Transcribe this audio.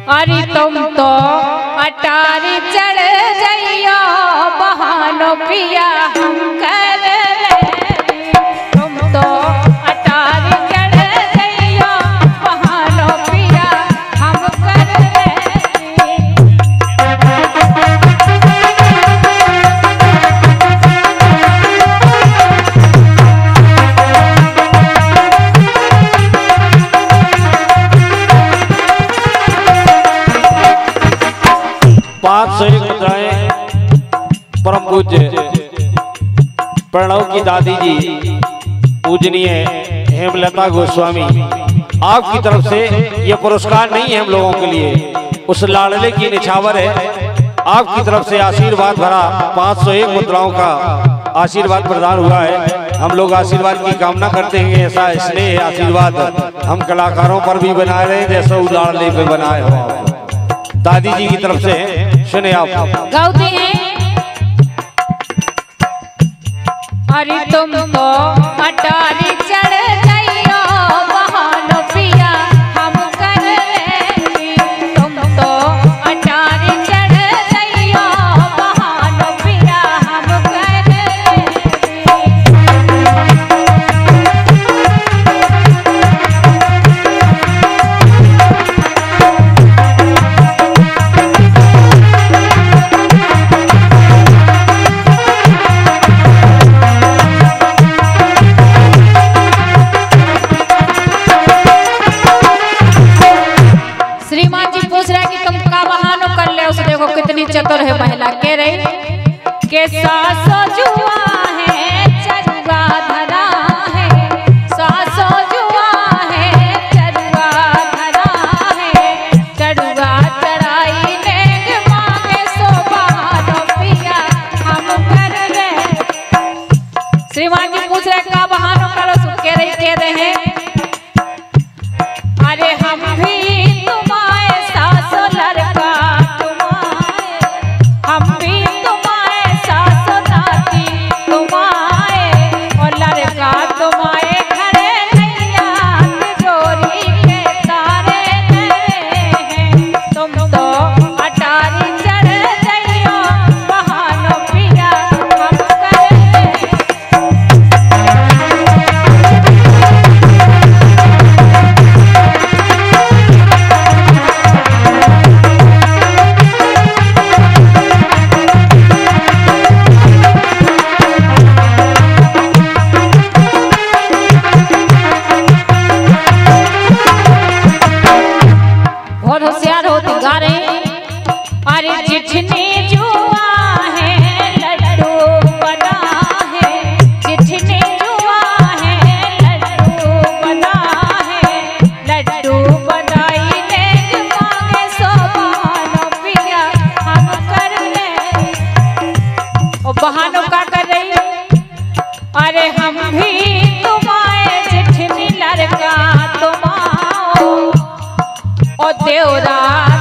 अरे तुम तो अटारी चढ़ जाइयो बहानो पिया हम कर ले। तुम तो अटारी चढ़ जाइयो बहानो पिया हम कर ले। परम पूज्य प्रणव की दादी जी पूजनीय हेमलता गोस्वामी, आपकी तरफ से ये पुरस्कार नहीं है हम लोगों के लिए, उस लाडले की निछावर है। आपकी तरफ से आशीर्वाद भरा 501 मुद्राओं का आशीर्वाद प्रदान हुआ है। हम लोग आशीर्वाद की कामना करते हैं, ऐसा स्नेह आशीर्वाद हम कलाकारों पर भी बनाए रहे जैसा उस लाडले पे बनाए हो। दादी जी की तरफ से सुने आप गाते हैं। अरे तुम तो अटारी चढ़ जाइयो बहानो पिया हम कर ले। तुम तो अटारी चढ़ जाइयो बहानो पिया हम कर ले। कितनी चतुर है महिला, कह रही के सासो जुआ है चरुआ धरा है, सासो जुआ है चरुआ धरा है, चरुआ चढ़ाई ले मांगे सो बहानो पिया हम कर ले। श्रीमान जी पूछ रहे का बहानो करो, कह रहे अरे हम भी तुम्हारे सासो लड़का हम भी तुम्हारे सासो नाती तुम्हारे और लड़का तुम्हारे घरे नैया तिजोरी के तारे हैं। तुम तो अटारी चढ़ जाइयो बहानो पिया हम कर ले। अरे चिठनी जुआ है लड्डू बना है, चिठनी जुआ है लड्डू बना है, लड्डू बनाई ले मांगे सो बहानो पिया हम कर ले। ओ बहानो का कर रही अरे हम भी तुम्हारे चिठनी लड़का तुमाओ ओ देवरा